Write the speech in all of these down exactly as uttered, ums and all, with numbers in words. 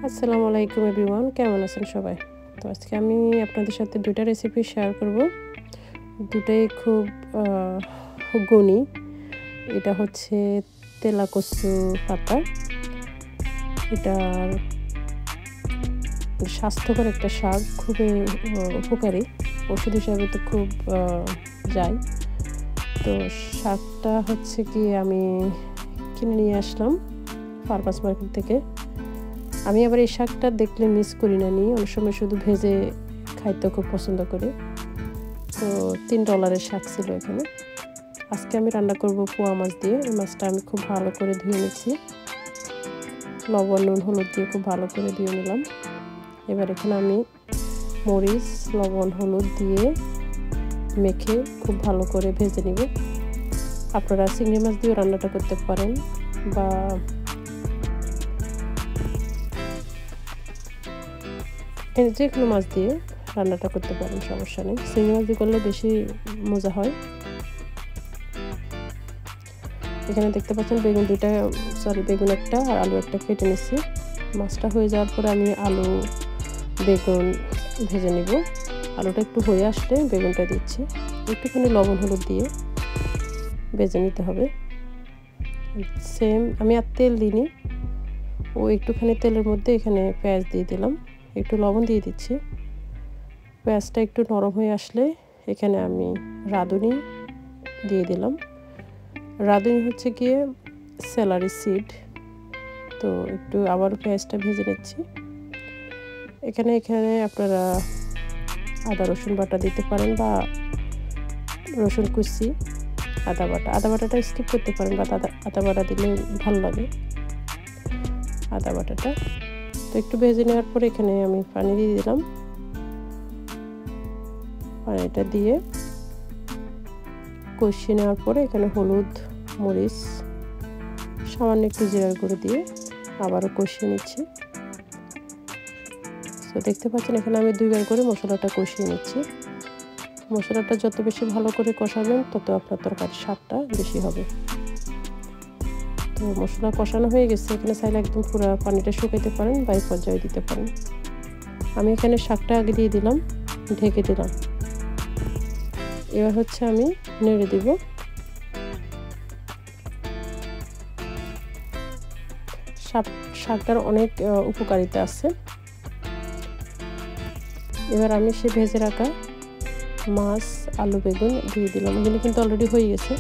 আসসালামু আলাইকুম এভরিওয়ান, কেমন আছেন সবাই? তো আজকে আমি আপনাদের সাথে দুইটা রেসিপি শেয়ার করব। দুটাই খুব গুণী। এটা হচ্ছে তেলাকসু পাতা। এটা স্বাস্থ্যকর একটা শাক, খুবই উপকারী, ওষুধ হিসাবে তো খুব যায়। তো শাকটা হচ্ছে কি আমি কিনে নিয়ে আসলাম ফার্মার্স মার্কেট থেকে। আমি আবার এই শাকটা দেখলে মিস করি না, নিয়ে অনেক সময় শুধু ভেজে খাইতে খুব পছন্দ করি। তো তিন ডলারের শাক ছিল এখানে। আজকে আমি রান্না করব পোয়া মাছ দিয়ে। এই মাছটা আমি খুব ভালো করে ধুয়ে নিচ্ছি, লবণ নুন হলুদ দিয়ে খুব ভালো করে ধুয়ে নিলাম। এবার এখানে আমি মরিচ লবণ হলুদ দিয়ে মেখে খুব ভালো করে ভেজে নিব। আপনারা চিংড়ি মাছ দিয়েও রান্নাটা করতে পারেন, বা যে কোনো মাছ দিয়ে রান্নাটা করতে পারেন, সমস্যা নেই। চিংড়ি মাছ দিয়ে করলে বেশি মজা হয়। এখানে দেখতে পাচ্ছেন বেগুন দুইটা সরি বেগুন একটা আর আলু একটা কেটে নিচ্ছি। মাছটা হয়ে যাওয়ার পরে আমি আলু বেগুন ভেজে নিব। আলুটা একটু হয়ে আসলে বেগুনটা দিচ্ছি, একটুখানি লবণ হলুদ দিয়ে ভেজে নিতে হবে। সেম আমি আর তেল দিইনি, ও একটুখানি তেলের মধ্যে এখানে পেঁয়াজ দিয়ে দিলাম, একটু লবণ দিয়ে দিচ্ছি। পেঁয়াজটা একটু নরম হয়ে আসলে এখানে আমি রাঁধুনি দিয়ে দিলাম। রাঁধুনি হচ্ছে গিয়ে সেলারি সিড। তো একটু আবার পেঁয়াজটা ভেজে নিচ্ছি। এখানে এখানে আপনারা আদা রসুন বাটা দিতে পারেন, বা রসুন কুচি আদা বাটা আদা বাটাটা স্কিপ করতে পারেন, বা আদা আদা বাটা দিলে ভালো লাগে আদা বাটাটা। তো একটু ভেজে নেওয়ার পরে এখানে আমি পানি দিয়ে দিলাম। পানিটা দিয়ে কষিয়ে নেওয়ার পরে এখানে হলুদ মরিচ সামান্য একটু জিরার গুঁড়ো দিয়ে আবারও কষিয়ে নিচ্ছি। তো দেখতে পাচ্ছেন এখানে আমি দুইবার করে মশলাটা কষিয়ে নিচ্ছি। মশলাটা যত বেশি ভালো করে কষাবেন তত আপনার তরকারির স্বাদটা বেশি হবে। তো মশলা কষানো হয়ে গেছে, এখানে চাইলে একদম পুরো পানিটা শুকাইতে পারেন বা এই পর্যায়ে দিতে পারেন। আমি এখানে শাকটা আগে দিয়ে দিলাম, ঢেকে দিলাম। এবার হচ্ছে আমি নেড়ে দিব। শাকটার অনেক উপকারিতা আছে। এবার আমি সে ভেজে রাখা মাছ আলু বেগুন দিয়ে দিলাম। এগুলো কিন্তু অলরেডি হয়ে গেছে।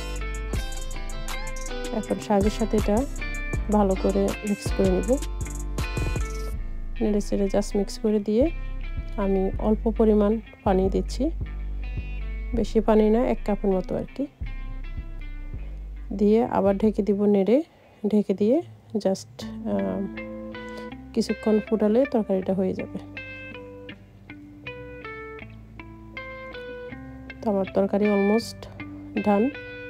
এখন শাকের সাথে এটা ভালো করে মিক্স করে নেব। নেড়ে চেড়ে জাস্ট মিক্স করে দিয়ে আমি অল্প পরিমাণ পানি দিচ্ছি, বেশি পানি না, এক কাপের মতো আর কি দিয়ে আবার ঢেকে দিব। নেড়ে ঢেকে দিয়ে জাস্ট কিছুক্ষণ ফুটালে তরকারিটা হয়ে যাবে। তো আমার তরকারি অলমোস্ট ডান।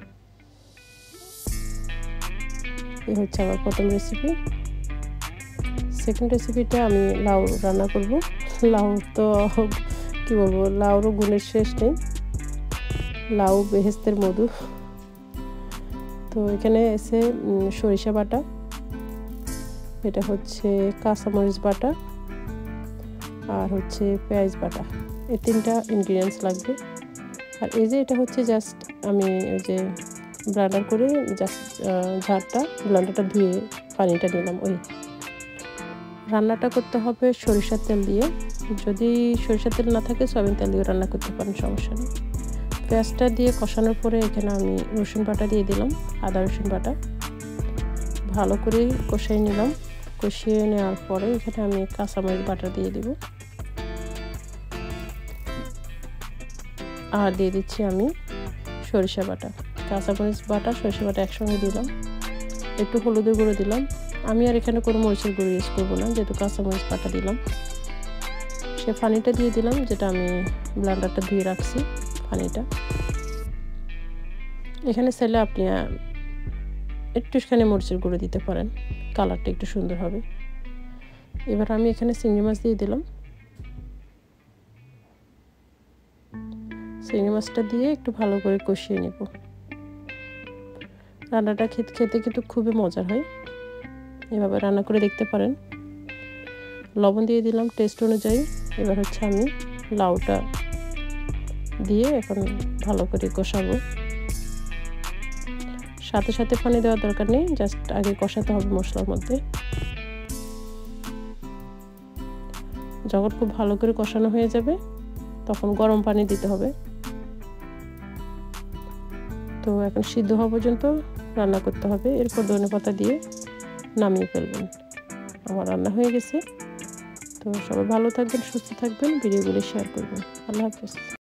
এই হচ্ছে আমার প্রথম রেসিপি। সেকেন্ড রেসিপিটা আমি লাউ রান্না করব। লাউ তো কি বলবো, লাউরও গুণের শেষ নেই। লাউ বেহেশতের মধু। তো এখানে এসে সরিষা বাটা, এটা হচ্ছে কাঁচামরিচ বাটা, আর হচ্ছে পেঁয়াজ বাটা, এই তিনটা ইনগ্রিডিয়েন্টস লাগবে। আর এই যে এটা হচ্ছে জাস্ট আমি ওই যে ব্লেন্ডার করে জাস্ট ঝাড়টা ব্লেন্ডারটা ধুয়ে পানিটা নিলাম। ওই রান্নাটা করতে হবে সরিষার তেল দিয়ে। যদি সরিষার তেল না থাকে সয়াবিন তেল দিয়ে রান্না করতে পারেন, সমস্যা নেই। পেঁয়াজটা দিয়ে কষানোর পরে এখানে আমি রসুন বাটা দিয়ে দিলাম, আদা রসুন বাটা ভালো করে কষিয়ে নিলাম। কষিয়ে নেওয়ার পরে এখানে আমি কাঁচামরিচ বাটা দিয়ে দিব, আর দিয়ে দিচ্ছি আমি সরিষা বাটা। কাঁচামরিচ বাটা সরিষা বাটা একসঙ্গে দিলাম। একটু হলুদের গুঁড়ো দিলাম। আমি আর এখানে কোনো মরিচের গুঁড়ো ইউজ করবো না, যেহেতু কাঁচামরিচ বাটা দিলাম। সে পানিটা দিয়ে দিলাম, যেটা আমি ব্লেন্ডারটা ধুয়ে রাখছি পানিটা। এখানে চাইলে আপনি একটুখানি মরিচের গুঁড়ো দিতে পারেন, কালারটা একটু সুন্দর হবে। এবার আমি এখানে চিংড়ি মাছ দিয়ে দিলাম। চিংড়ি মাছটা দিয়ে একটু ভালো করে কষিয়ে নেব। রান্নাটা খেতে খেতে কিন্তু খুবই মজার হয়, এভাবে রান্না করে দেখতে পারেন। লবণ দিয়ে দিলাম টেস্ট অনুযায়ী। এবার হচ্ছে আমি লাউটা দিয়ে এখন ভালো করে কষাবো। সাথে সাথে পানি দেওয়ার দরকার নেই, জাস্ট আগে কষাতে হবে মশলার মধ্যে। যখন খুব ভালো করে কষানো হয়ে যাবে তখন গরম পানি দিতে হবে। তো এখন সিদ্ধ হওয়া পর্যন্ত রান্না করতে হবে। এরপর ধনেপাতা দিয়ে নামিয়ে ফেলবেন। আমার রান্না হয়ে গেছে। তো সবাই ভালো থাকবেন, সুস্থ থাকবেন, ভিডিওগুলো শেয়ার করবেন। আল্লাহ হাফেজ।